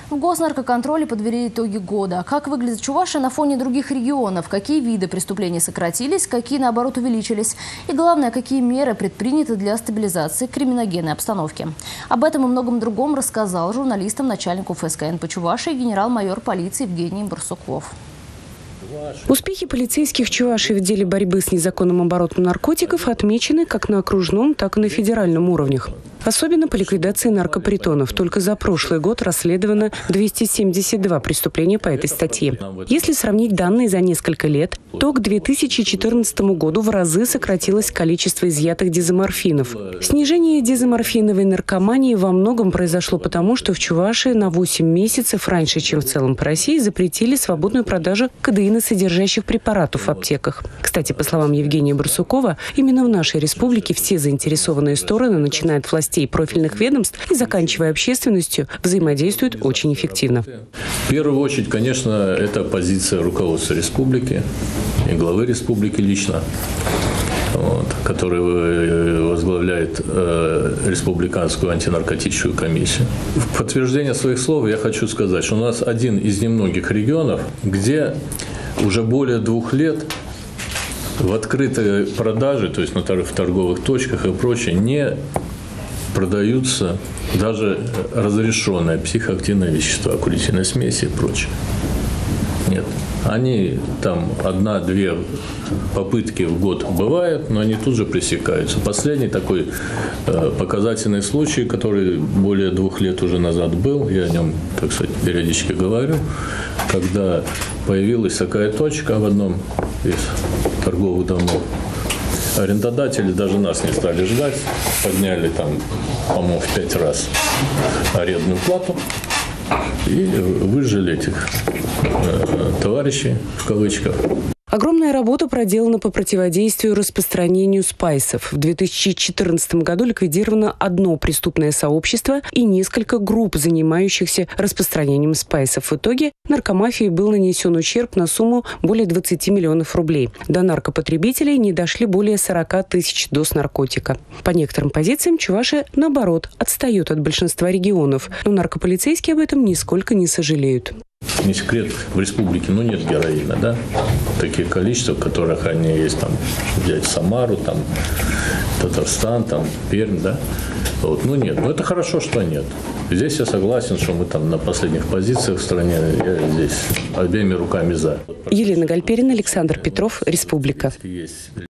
В Госнаркоконтроле подвели итоги года. Как выглядит Чувашия на фоне других регионов? Какие виды преступлений сократились, какие, наоборот, увеличились? И главное, какие меры предприняты для стабилизации криминогенной обстановки? Об этом и многом другом рассказал журналистам начальник ФСКН по Чувашии генерал-майор полиции Евгений Барсуков. Успехи полицейских Чувашии в деле борьбы с незаконным оборотом наркотиков отмечены как на окружном, так и на федеральном уровнях. Особенно по ликвидации наркопритонов. Только за прошлый год расследовано 272 преступления по этой статье. Если сравнить данные за несколько лет, то к 2014 году в разы сократилось количество изъятых дезоморфинов. Снижение дезоморфиновой наркомании во многом произошло потому, что в Чувашии на 8 месяцев раньше, чем в целом по России, запретили свободную продажу кодеиносодержащих препаратов в аптеках. Кстати, по словам Евгения Барсукова, именно в нашей республике все заинтересованные стороны, начиная от властей и профильных ведомств и заканчивая общественностью, взаимодействуют очень эффективно. В первую очередь, конечно, это позиция руководства республики и главы республики лично, который возглавляет Республиканскую антинаркотическую комиссию. В подтверждение своих слов я хочу сказать, что у нас один из немногих регионов, где уже более 2 лет в открытой продаже, то есть в торговых точках и прочее, не продаются даже разрешенные психоактивные вещества, курительные смеси и прочее. Нет. Они там 1-2 попытки в год бывают, но они тут же пресекаются. Последний такой показательный случай, который более 2 лет уже назад был, я о нем, так сказать, периодически говорю, когда появилась такая точка в одном из торговых домов. Арендодатели даже нас не стали ждать, подняли там, по-моему, в 5 раз арендную плату и выжили этих товарищей, в кавычках. Огромная работа проделана по противодействию распространению спайсов. В 2014 году ликвидировано 1 преступное сообщество и несколько групп, занимающихся распространением спайсов. В итоге наркомафии был нанесен ущерб на сумму более 20 миллионов рублей. До наркопотребителей не дошли более 40 тысяч доз наркотика. По некоторым позициям Чувашия, наоборот, отстает от большинства регионов. Но наркополицейские об этом нисколько не сожалеют. Не секрет, в республике нет героина, да? Таких количеств, в которых они есть, там, взять Самару, там, Татарстан, там, Пермь, да? Нет. Но это хорошо, что нет. Здесь я согласен, что мы там на последних позициях в стране, я здесь обеими руками за. Елена Гальперина, Александр Петров, Республика.